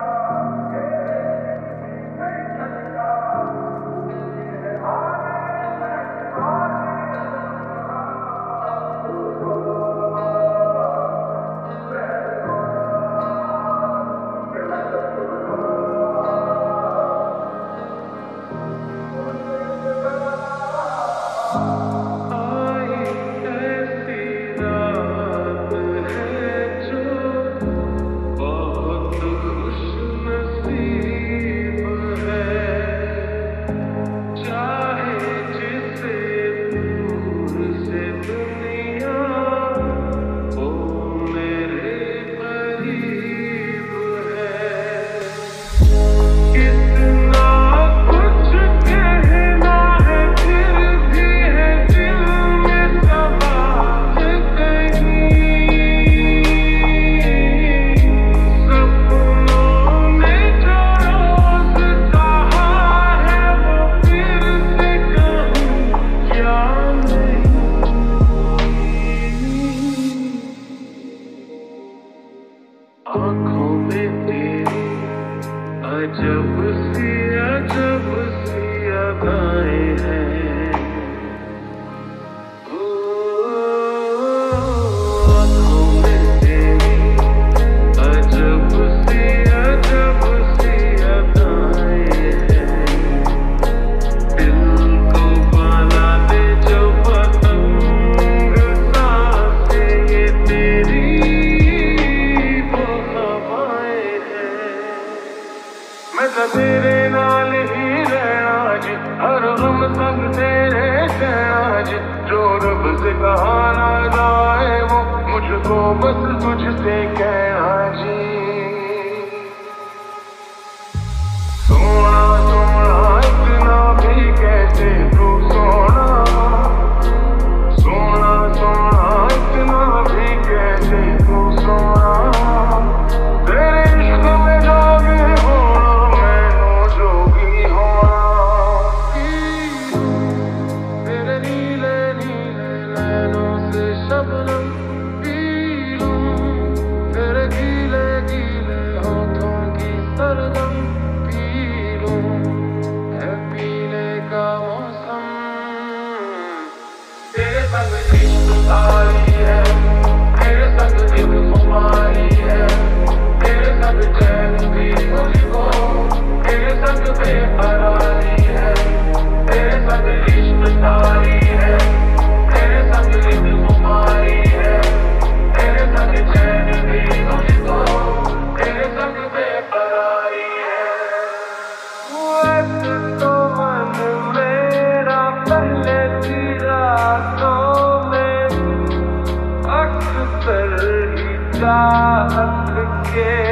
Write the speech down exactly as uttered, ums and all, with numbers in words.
आँखों में तेरी अजब सी अजब सी अदाएं हैं। ओ, आँखों में तेरी अजब सी अजब सी अदाएं हैं। दिल को बना दे जो पतंग सांसें ये तेरी मैं तो तेरे नाल ही रहना जी, हर गम संग तेरे कहना जी। जो रब से कहा ना जाए वो मुझको बस तुझसे कहना जी। सोना सोना इतना भी कैसे तू सोना, सोना सोना इतना भी कैसे तू सोना। तेरे इश्क में जागे तारी है तेरे संग एक खुमारी है। तेरे संग चैन भी मुझको तेरे संग बेकरारी है। तेरे संग इश्क तारी है तेरे संग एक खुमारी है। तेरे संग चैन भी मुझको तेरे संग बेकरारी है। वैसे तो मन मेरा पहले थी रातों चाहत के